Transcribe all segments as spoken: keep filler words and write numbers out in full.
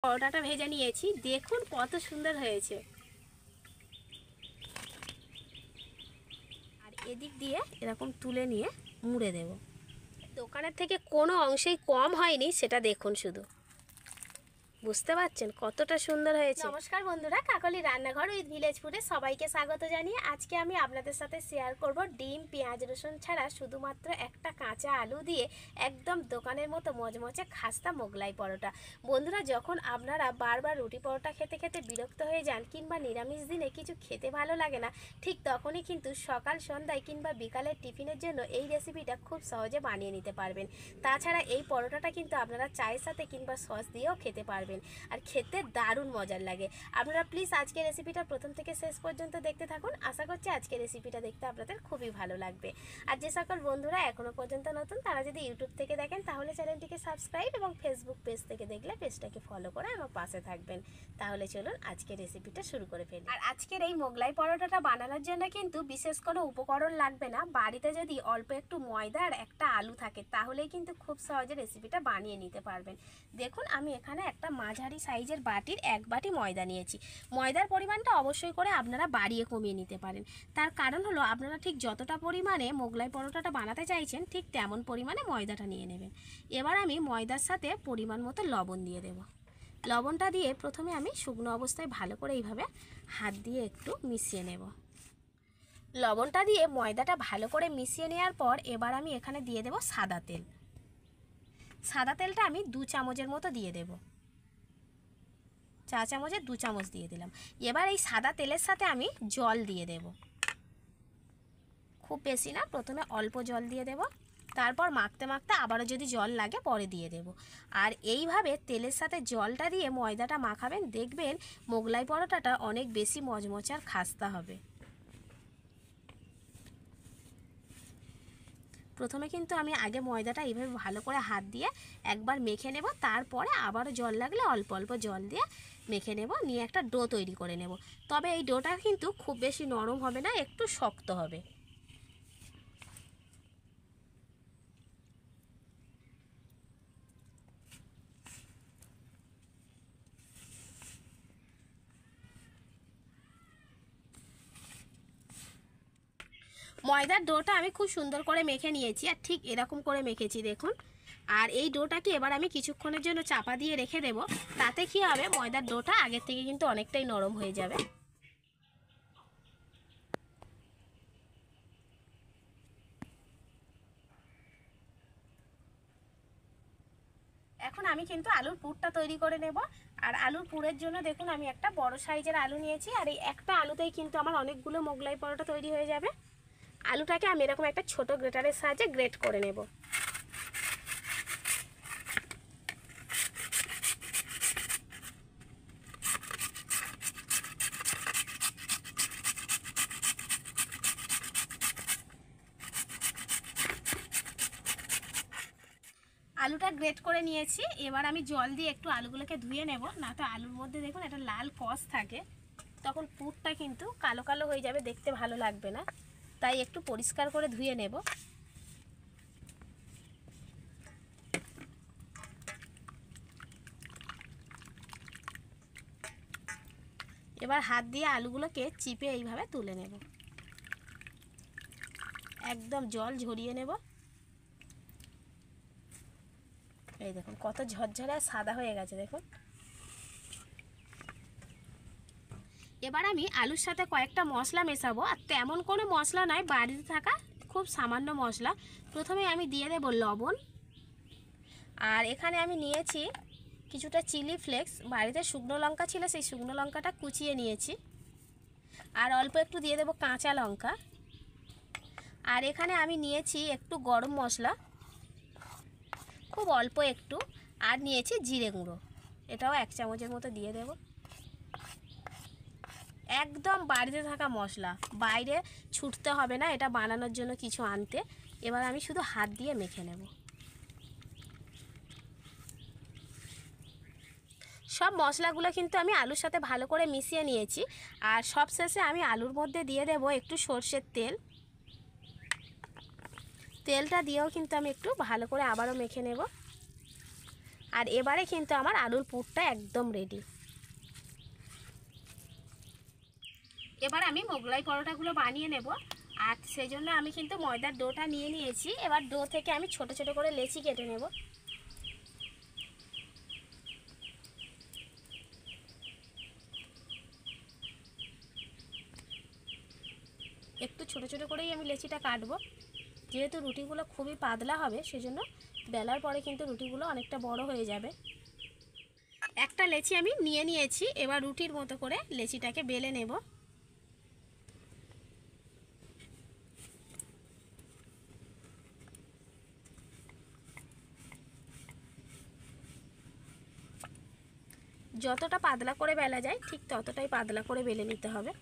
পরোটাটা ভেজে নিয়েছি, দেখুন কত সুন্দর হয়েছে। আর এদিক দিয়ে এরকম তুলে নিয়ে মুড়ে দেব। দোকানের থেকে কোনো অংশেই কম হয়নি, সেটা দেখুন শুধু, বুঝতে পারছেন কতটা সুন্দর হয়েছে। নমস্কার বন্ধুরা, কাকলি রান্নাঘর উইথ ভিলেজ ফুডে সবাইকে স্বাগত জানিয়ে আজকে আমি আপনাদের সাথে শেয়ার করব ডিম, পেঁয়াজ, রসুন ছাড়া শুধুমাত্র একটা কাঁচা আলু দিয়ে একদম দোকানের মতো মচমচে খাস্তা মোগলাই পরোটা। বন্ধুরা, যখন আপনারা বারবার রুটি পরোটা খেতে খেতে বিরক্ত হয়ে যান কিংবা নিরামিষ দিনে কিছু খেতে ভালো লাগে না, ঠিক তখনই কিন্তু সকাল সন্ধ্যায় কিংবা বিকালের টিফিনের জন্য এই রেসিপিটা খুব সহজে বানিয়ে নিতে পারবেন। তাছাড়া এই পরোটাটা কিন্তু আপনারা চায়ের সাথে কিংবা সস দিয়েও খেতে পারবেন, আর খেতে দারুণ মজার লাগে। আপনারা প্লিজ আজকের রেসিপিটা প্রথম থেকে শেষ পর্যন্ত দেখতে থাকুন। আশা করছি আজকের রেসিপিটা দেখতে আপনাদের খুবই ভালো লাগবে। আর যে সকল বন্ধুরা এখনও পর্যন্ত নতুন, তারা যদি ইউটিউব থেকে দেখেন তাহলে চ্যানেলটিকে সাবস্ক্রাইব এবং ফেসবুক পেজ থেকে দেখলে পেজটাকে ফলো করে আমার পাশে থাকবেন। তাহলে চলুন আজকের রেসিপিটা শুরু করে ফেলি। আর আজকের এই মোগলাই পরোটাটা বানানোর জন্য কিন্তু বিশেষ কোনো উপকরণ লাগবে না। বাড়িতে যদি অল্প একটু ময়দা আর একটা আলু থাকে তাহলেই কিন্তু খুব সহজে রেসিপিটা বানিয়ে নিতে পারবেন। দেখুন, আমি এখানে একটা মাঝারি সাইজের বাটির এক বাটি ময়দা নিয়েছি। ময়দার পরিমাণটা অবশ্যই করে আপনারা বাড়িয়ে কমিয়ে নিতে পারেন। তার কারণ হলো আপনারা ঠিক যতটা পরিমাণে মোগলাই পরোটাটা বানাতে চাইছেন ঠিক তেমন পরিমাণে ময়দাটা নিয়ে নেবেন। এবার আমি ময়দার সাথে পরিমাণ মতো লবণ দিয়ে দেব। লবণটা দিয়ে প্রথমে আমি শুকনো অবস্থায় ভালো করে এইভাবে হাত দিয়ে একটু মিশিয়ে নেব। লবণটা দিয়ে ময়দাটা ভালো করে মিশিয়ে নেওয়ার পর এবার আমি এখানে দিয়ে দেব সাদা তেল। সাদা তেলটা আমি দু চামচের মতো দিয়ে দেব। চা চামচের দু চামচ দিয়ে দিলাম। এবার এই সাদা তেলের সাথে আমি জল দিয়ে দেব, খুব বেশি না, প্রথমে অল্প জল দিয়ে দেব, তারপর মাখতে মাখতে আবারও যদি জল লাগে পরে দিয়ে দেব। আর এইভাবে তেলের সাথে জলটা দিয়ে ময়দাটা মাখাবেন, দেখবেন মোগলাই পরোটাটা অনেক বেশি মচমচার খাস্তা হবে। প্রথমে কিন্তু আমি আগে ময়দাটা এইভাবে ভালো করে হাত দিয়ে একবার মেখে নেব, তারপরে আবারও জল লাগলে অল্প অল্প জল দিয়ে মেখে নেব, নিয়ে একটা ডো তৈরি করে নেব। তবে এই ডোটা কিন্তু খুব বেশি নরম হবে না, একটু শক্ত হবে। ময়দার ডোটা আমি খুব সুন্দর করে মেখে নিয়েছি, আর ঠিক এরকম করে মেখেছি দেখুন। আর এই ডোটাকে এবার আমি কিছুক্ষণের জন্য চাপা দিয়ে রেখে দেব। তাতে কি হবে, ময়দার ডোটা আগের থেকে কিন্তু অনেকটাই নরম হয়ে যাবে। এখন আমি কিন্তু আলুর পুরটা তৈরি করে নেব। আর আলুর পুরের জন্য দেখুন আমি একটা বড় সাইজের আলু নিয়েছি, আর এই একটা আলুতেই কিন্তু আমার অনেকগুলো মোগলাই পরোটা তৈরি হয়ে যাবে। আলুটাকে আমি এরকম একটা ছোট গ্রেটারের সাহায্যে গ্রেট করে নেব। আলুটা গ্রেট করে নিয়েছি। এবার আমি জল দিয়ে একটু আলুগুলোকে ধুয়ে নেব, না তো আলুর মধ্যে দেখুন একটা লাল কষ থাকে, তখন পুরটা কিন্তু কালো কালো হয়ে যাবে, দেখতে ভালো লাগবে না। তাই একটু পরিষ্কার করে ধুয়ে নেব। এবার হাত দিয়ে আলুগুলোকে চিপে এইভাবে তুলে নেব, একদম জল ঝরিয়ে নেব। এই দেখুন কত ঝরঝরে আর সাদা হয়ে গেছে দেখুন। এবার আমি আলুর সাথে কয়েকটা মশলা মেশাবো, আর তেমন কোনো মশলা নয়, বাড়িতে থাকা খুব সামান্য মশলা। প্রথমে আমি দিয়ে দেব লবণ, আর এখানে আমি নিয়েছি কিছুটা চিলি ফ্লেক্স, বাড়িতে শুকনো লঙ্কা ছিল সেই শুকনো লঙ্কাটা কুচিয়ে নিয়েছি, আর অল্প একটু দিয়ে দেব কাঁচা লঙ্কা। আর এখানে আমি নিয়েছি একটু গরম মশলা, খুব অল্প একটু, আর নিয়েছি জিরে গুঁড়ো, এটাও এক চামচের মতো দিয়ে দেব। একদম বাড়িতে থাকা মশলা, বাইরে ছুটতে হবে না এটা বানানোর জন্য কিছু আনতে। এবার আমি শুধু হাত দিয়ে মেখে নেব। সব মশলাগুলো কিন্তু আমি আলুর সাথে ভালো করে মিশিয়ে নিয়েছি। আর সব শেষে আমি আলুর মধ্যে দিয়ে দেব একটু সর্ষের তেল। তেলটা দিয়েও কিন্তু আমি একটু ভালো করে আবারও মেখে নেব। আর এবারে কিন্তু আমার আলুর পুরটা একদম রেডি। এবার আমি মোগলাই পরোটাগুলো বানিয়ে নেব। আর সেই জন্য আমি কিন্তু ময়দার ডোটা নিয়ে নিয়েছি। এবার ডো থেকে আমি ছোট ছোট করে লেচি কেটে নেব। একটু ছোট ছোট করেই আমি লেচিটা কাটবো, যেহেতু রুটিগুলো খুবই পাতলা হবে সেজন্য বেলার পরে কিন্তু রুটিগুলো অনেকটা বড় হয়ে যাবে। একটা লেচি আমি নিয়ে নিয়েছি। এবার রুটির মতো করে লেচিটাকে বেলে নেব। যতটা পাতলা করে বেলা যায় ঠিক ততটাই পাতলা করে বেলে নিতে হবে।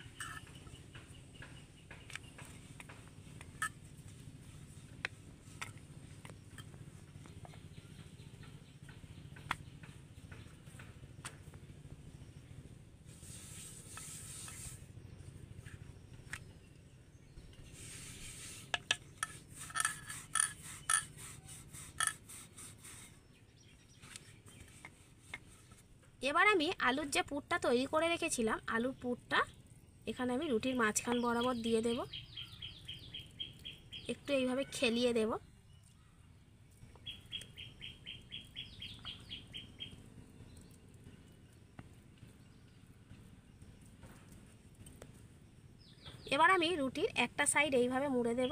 এবার আমি আলুর যে পুরটা তৈরি করে রেখেছিলাম, আলুর পুরটা এখানে আমি রুটির মাঝখান বরাবর দিয়ে দেব। একটু এইভাবে খেলিয়ে দেব। এবার আমি রুটির একটা সাইড এইভাবে মুড়ে দেব।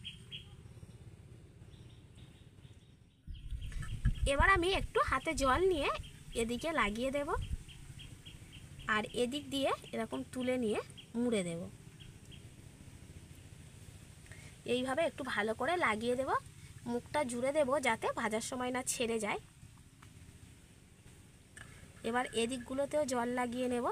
এবার আমি একটু হাতে জল নিয়ে এদিকে লাগিয়ে দেব আর এদিক দিয়ে এরকম তুলে নিয়ে মুড়ে দেব। এইভাবে একটু ভালো করে লাগিয়ে দেব, মুখটা জুড়ে দেব যাতে ভাজার সময় না ছেড়ে যায়। এবার এদিকগুলোতেও জল লাগিয়ে নেব।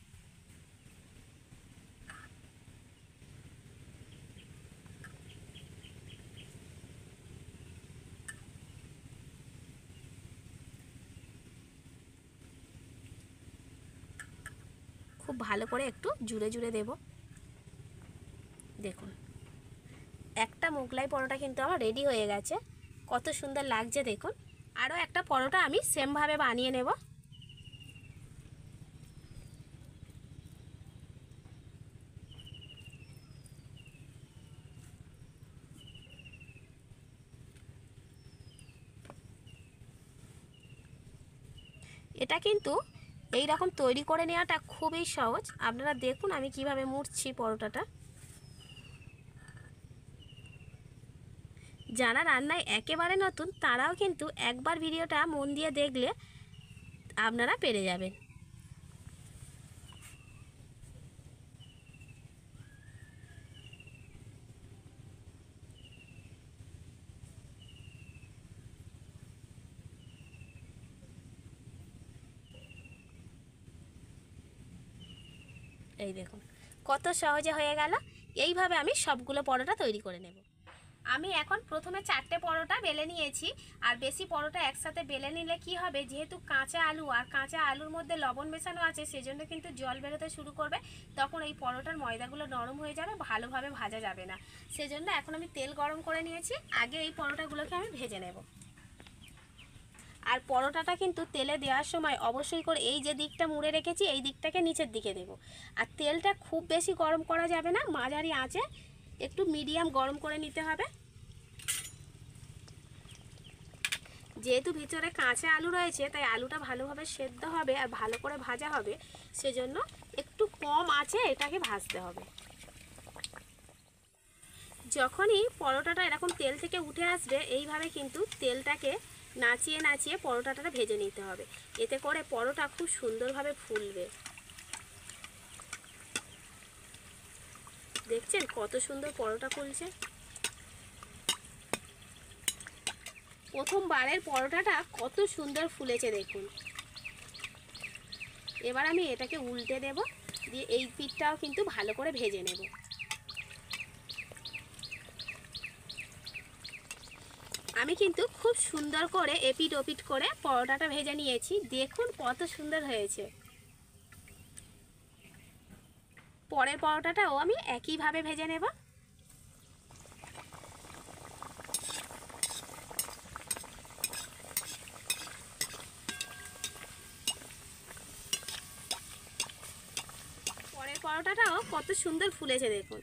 খুব ভালো করে একটু জুড়ে জুড়ে দেব। দেখুন একটা মোগলাই পরোটা কিন্তু আমার রেডি হয়ে গেছে। কত সুন্দর লাগছে দেখুন। আরও একটা পরোটা আমি সেমভাবে বানিয়ে নেব। এটা কিন্তু এই রকম তৈরি করে নেওয়াটা খুবই সহজ। আপনারা দেখুন আমি কিভাবে মুড়ছি পরোটাটা। যারা রান্নায় একেবারে নতুন তারাও কিন্তু একবার ভিডিওটা মন দিয়ে দেখলে আপনারা পেরে যাবেন। এই দেখুন কত সহজে হয়ে গেল। এইভাবে আমি সবগুলো পরোটা তৈরি করে নেব। আমি এখন প্রথমে চারটে পরোটা বেলে নিয়েছি। আর বেশি পরোটা একসাথে বেলে নিলে কি হবে, যেহেতু কাঁচা আলু আর কাঁচা আলুর মধ্যে লবণ মেশানো আছে সেজন্য কিন্তু জল বেরোতে শুরু করবে। তখন এই পরোটার ময়দাগুলো নরম হয়ে যাবে, ভালোভাবে ভাজা যাবে না। সেজন্য এখন আমি তেল গরম করে নিয়েছি। আগে এই পরোটাগুলোকে আমি ভেজে নেব। আর পরোটাটা কিন্তু তেলে দেওয়ার সময় অবশ্যই করে এই যে দিকটা মুড়ে রেখেছি এই দিকটাকে নিচের দিকে দেব। আর তেলটা খুব বেশি গরম করা যাবে না, মাঝারি আঁচে একটু মিডিয়াম গরম করে নিতে হবে। যেহেতু ভিতরে কাঁচা আলু রয়েছে তাই আলুটা ভালোভাবে সেদ্ধ হবে আর ভালো করে ভাজা হবে, সেজন্য একটু কম আঁচে এটাকে ভাজতে হবে। যখনই পরোটাটা এরকম তেল থেকে উঠে আসবে এইভাবে কিন্তু তেলটাকে নাচিয়ে নাচিয়ে পরোটাটা ভেজে নিতে হবে। এতে করে পরোটা খুব সুন্দরভাবে ফুলবে। দেখছেন কত সুন্দর পরোটা ফুলছে। প্রথমবারের পরোটাটা কত সুন্দর ফুলেছে দেখুন। এবার আমি এটাকে উল্টে দেব, দিয়ে এই পিঠটাও কিন্তু ভালো করে ভেজে নেব। আমি কিন্তু খুব সুন্দর করে এপিট ওপিট করে পরোটাটা ভেজে নিয়েছি। দেখুন কত সুন্দর হয়েছে। পরের পরোটাটাও আমি একইভাবে ভেজে নেব। পরোটাটাও কত সুন্দর ফুলেছে দেখুন।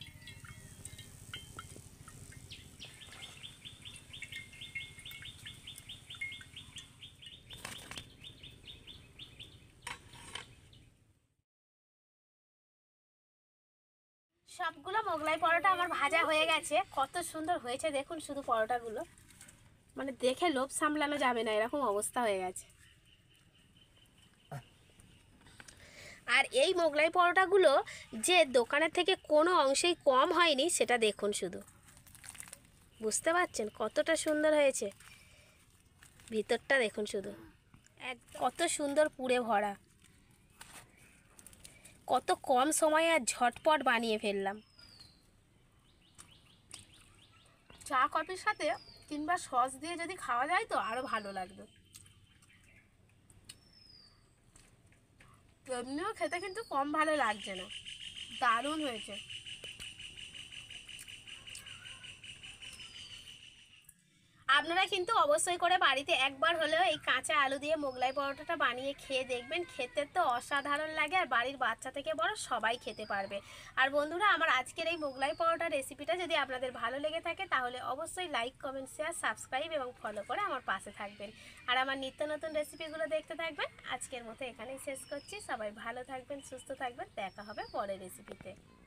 সবগুলো মোগলাই পরোটা আমার ভাজা হয়ে গেছে, কত সুন্দর হয়েছে দেখুন শুধু পরোটাগুলো, মানে দেখে লোভ সামলানো যাবে না এরকম অবস্থা হয়ে গেছে। আর এই মোগলাই পরোটাগুলো যে দোকানের থেকে কোনো অংশেই কম হয়নি সেটা দেখুন শুধু, বুঝতে পারছেন কতটা সুন্দর হয়েছে। ভিতরটা দেখুন শুধু, এক কত সুন্দর পুরে ভরা, কত কম সময়ে আর ঝটপট বানিয়ে ফেললাম। চা কফির সাথে কিংবা সস দিয়ে যদি খাওয়া যায় তো আরও ভালো লাগবে। এমনিও খেতে কিন্তু কম ভালো লাগছে না, দারুণ হয়েছে। আপনারা কিন্তু অবশ্যই করে বাড়িতে একবার হলেও এই কাঁচা আলু দিয়ে মোগলাই পরোটাটা বানিয়ে খেয়ে দেখবেন, খেতে তো অসাধারণ লাগে আর বাড়ির বাচ্চা থেকে বড় সবাই খেতে পারবে। আর বন্ধুরা, আমার আজকের এই মোগলাই পরোটা রেসিপিটা যদি আপনাদের ভালো লেগে থাকে তাহলে অবশ্যই লাইক, কমেন্ট, শেয়ার, সাবস্ক্রাইব এবং ফলো করে আমার পাশে থাকবেন আর আমার নিত্য নতুন রেসিপিগুলো দেখতে থাকবেন। আজকের মতো এখানেই শেষ করছি। সবাই ভালো থাকবেন, সুস্থ থাকবেন, দেখা হবে পরের রেসিপিতে।